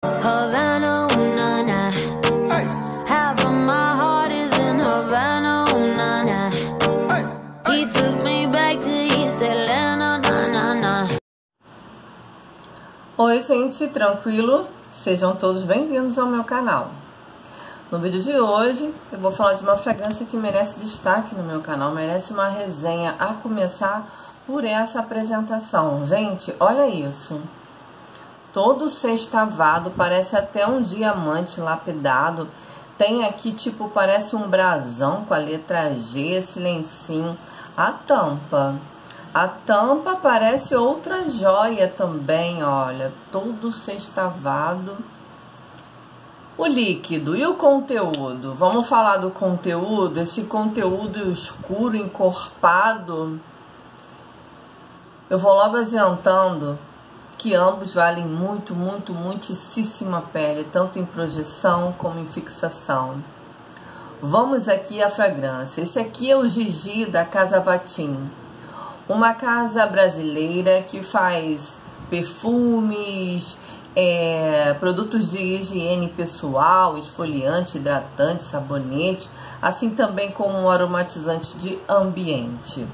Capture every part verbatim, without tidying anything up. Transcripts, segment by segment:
Havana, ooh, na, na. Hey. Half of my heart is in Havana, ooh, na, na. Hey. He took me back to East Atlanta, na, na, na. Oi gente, tranquilo? Sejam todos bem-vindos ao meu canal. No vídeo de hoje eu vou falar de uma fragrância que merece destaque no meu canal, merece uma resenha, a começar por essa apresentação. Gente, olha isso, todo sextavado, parece até um diamante lapidado. Tem aqui tipo, parece um brasão com a letra G, esse lencinho. A tampa, a tampa parece outra joia também, olha, todo sextavado. O líquido e o conteúdo, vamos falar do conteúdo, esse conteúdo escuro, encorpado. Eu vou logo adiantando que ambos valem muito, muito, muitíssima pele, tanto em projeção como em fixação. Vamos aqui à fragrância. Esse aqui é o Gigi da Casa Vatim, uma casa brasileira que faz perfumes, é, produtos de higiene pessoal, esfoliante, hidratante, sabonete, assim também como um aromatizante de ambiente.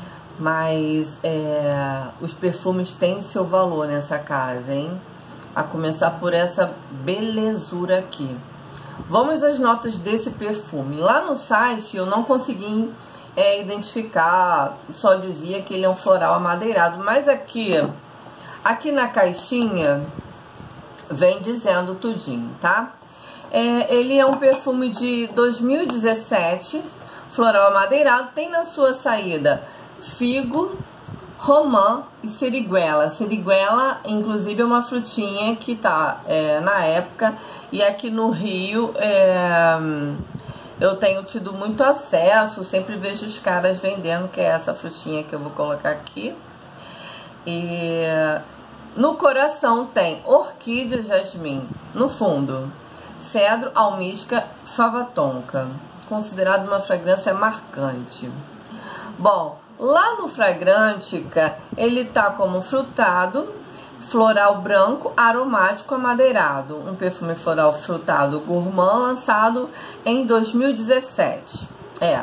Mas é, os perfumes têm seu valor nessa casa, hein? A começar por essa belezura aqui. Vamos às notas desse perfume. Lá no site eu não consegui é, identificar, só dizia que ele é um floral amadeirado. Mas aqui, aqui na caixinha vem dizendo tudinho, tá? É, ele é um perfume de dois mil e dezessete, floral amadeirado, tem na sua saída figo, romã e seriguela. Seriguela, inclusive, é uma frutinha que tá é, na época, e aqui no Rio é, eu tenho tido muito acesso, sempre vejo os caras vendendo, que é essa frutinha que eu vou colocar aqui. E no coração tem orquídea, jasmim, no fundo cedro, almíscar, fava tonka, considerado uma fragrância marcante. Bom, lá no Fragrantica, ele tá como frutado, floral branco, aromático, amadeirado. Um perfume floral frutado gourmand, lançado em dois mil e dezessete. É,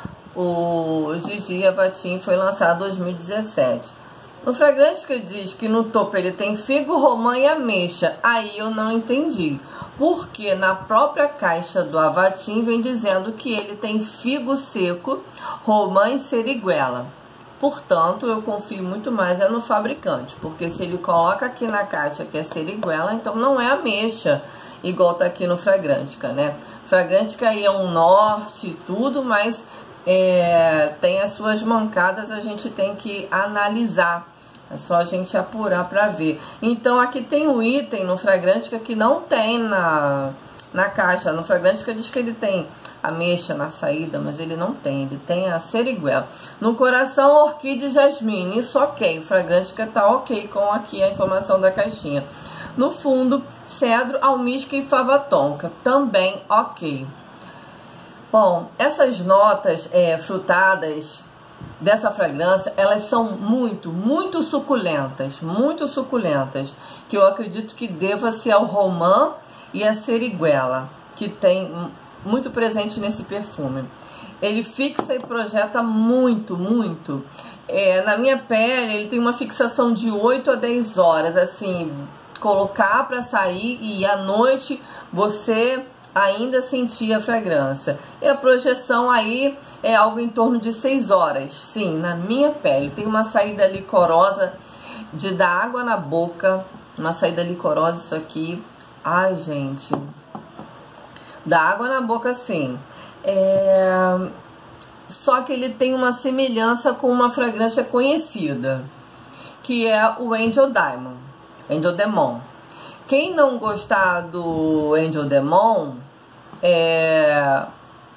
o Gigi Vatim foi lançado em dois mil e dezessete. No Fragrantica diz que no topo ele tem figo, romã e ameixa. Aí eu não entendi, porque na própria caixa do Avatim vem dizendo que ele tem figo seco, romã e seriguela. Portanto, eu confio muito mais é no fabricante, porque se ele coloca aqui na caixa que é seriguela, então não é ameixa, igual tá aqui no Fragrantica, né? Fragrantica aí é um norte e tudo, mas é, tem as suas mancadas, a gente tem que analisar. É só a gente apurar para ver. Então, aqui tem um item no Fragrantica que não tem na, na caixa. No Fragrantica diz que ele tem ameixa na saída, mas ele não tem. Ele tem a seriguela. No coração, orquídea e jasmim. Isso ok. O Fragrantica tá ok com aqui a informação da caixinha. No fundo, cedro, almíscar e fava tonka. Também ok. Bom, essas notas é, frutadas dessa fragrância, elas são muito, muito suculentas, muito suculentas, que eu acredito que deva ser ao romã e a seriguela, que tem muito presente nesse perfume. Ele fixa e projeta muito, muito. É, na minha pele, ele tem uma fixação de oito a dez horas, assim, colocar para sair e à noite você ainda sentir a fragrância. E a projeção aí é algo em torno de seis horas. Sim, na minha pele. Tem uma saída licorosa de dar água na boca. Uma saída licorosa isso aqui. Ai, gente. Dá água na boca, sim. É... Só que ele tem uma semelhança com uma fragrância conhecida, que é o Angel Diamond. Angel Demon. Quem não gostar do Angel Demon é,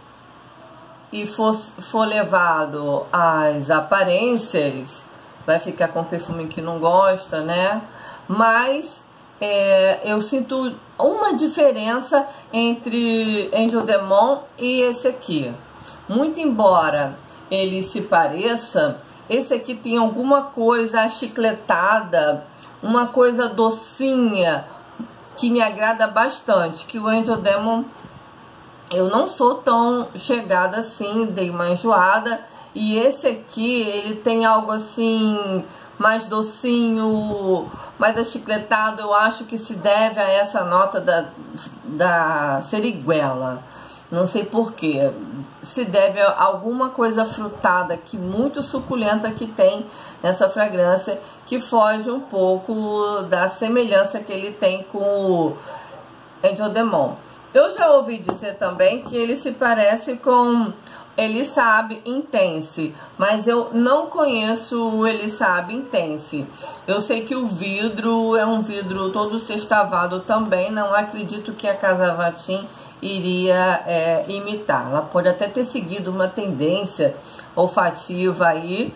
e for, for levado às aparências, vai ficar com perfume que não gosta, né? Mas é, eu sinto uma diferença entre Angel Demon e esse aqui. Muito embora ele se pareça, esse aqui tem alguma coisa achicletada, uma coisa docinha, que me agrada bastante, que o Angel Demon eu não sou tão chegada assim, dei uma enjoada. E esse aqui, ele tem algo assim, mais docinho, mais achicletado. Eu acho que se deve a essa nota da, da seriguela. Não sei porquê. Se deve a alguma coisa frutada aqui, muito suculenta que tem nessa fragrância, que foge um pouco da semelhança que ele tem com o Angel Demon. Eu já ouvi dizer também que ele se parece com Ele Sabe Intense, mas eu não conheço o Ele Sabe Intense. Eu sei que o vidro é um vidro todo sextavado também, não acredito que a Casa Vatim iria é, imitar. Ela pode até ter seguido uma tendência olfativa aí,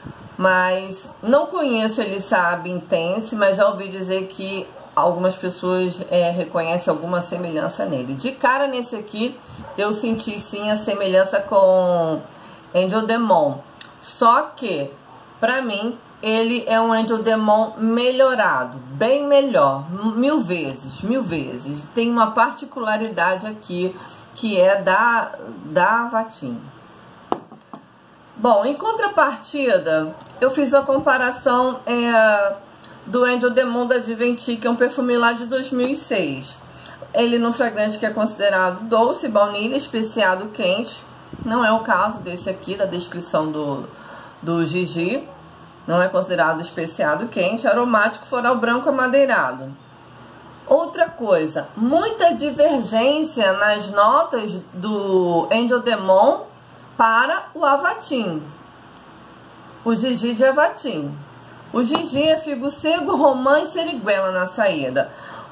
mas não conheço Ele Sabe Intense, mas já ouvi dizer que algumas pessoas é, reconhecem alguma semelhança nele. De cara nesse aqui, eu senti sim a semelhança com Angel Demon. Só que, pra mim, ele é um Angel Demon melhorado. Bem melhor. Mil vezes, mil vezes. Tem uma particularidade aqui, que é da, da Vatim. Bom, em contrapartida, eu fiz a comparação é, do Angel Demon da Givenchy, que é um perfume lá de dois mil e seis. Ele num fragrante que é considerado doce, baunilha, especiado quente. Não é o caso desse aqui, da descrição do, do Gigi. Não é considerado especiado quente. Aromático, floral branco amadeirado. Outra coisa, muita divergência nas notas do Angel Demon para o Avatim. O Gigi de Avatim. O Gigi é figo seco, romã e seriguela na saída.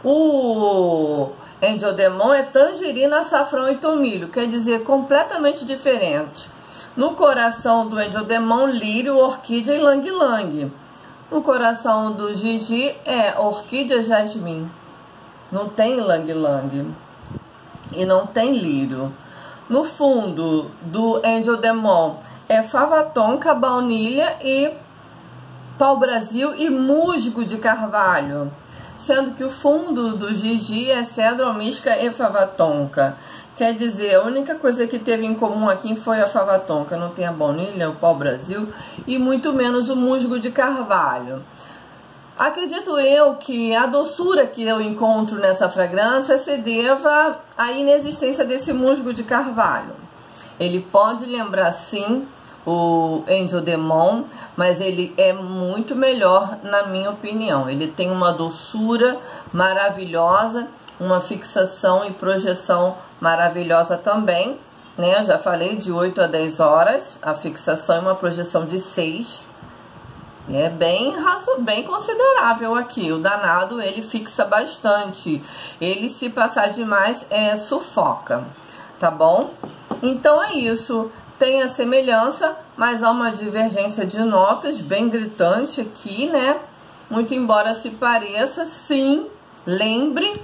O Angel Demon é tangerina, açafrão e tomilho. Quer dizer, completamente diferente. No coração do Angel Demon, lírio, orquídea e lang-lang. No coração do Gigi é orquídea, jasmim. Não tem lang-lang. E não tem lírio. No fundo do Angel Demon é fava tonka, baunilha e pau-brasil e musgo de carvalho, sendo que o fundo do Gigi é cedro, almíscar e fava tonka. Quer dizer, a única coisa que teve em comum aqui foi a fava tonka, não tem a baunilha, o pau-brasil e muito menos o musgo de carvalho. Acredito eu que a doçura que eu encontro nessa fragrância se deva à inexistência desse musgo de carvalho. Ele pode lembrar sim o Angel Demon, mas ele é muito melhor na minha opinião. Ele tem uma doçura maravilhosa, uma fixação e projeção maravilhosa também, né? Eu já falei de oito a dez horas, a fixação e uma projeção de seis. É bem, bem considerável aqui. O danado, ele fixa bastante. Ele, se passar demais, é, sufoca, tá bom? Então é isso. Tem a semelhança, mas há uma divergência de notas bem gritante aqui, né? Muito embora se pareça, sim, lembre,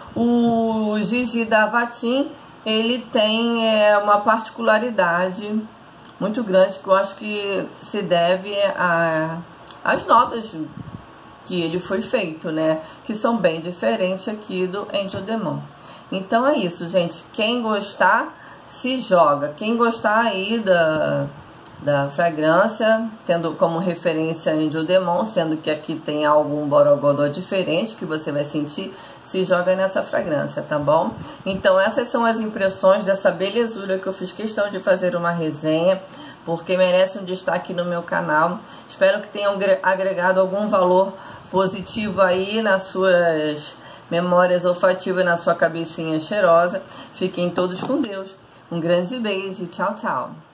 o Gigi da Vatim, ele tem é, uma particularidade muito grande que eu acho que se deve a as notas que ele foi feito, né? Que são bem diferentes aqui do Angel Demon. Então é isso, gente. Quem gostar, se joga. Quem gostar aí da, da fragrância, tendo como referência Angel Demon, sendo que aqui tem algum borogodó diferente que você vai sentir, se joga nessa fragrância, tá bom? Então essas são as impressões dessa belezura que eu fiz questão de fazer uma resenha, porque merece um destaque no meu canal. Espero que tenham agregado algum valor positivo aí nas suas memórias olfativas e na sua cabecinha cheirosa. Fiquem todos com Deus. Um grande beijo e tchau, tchau.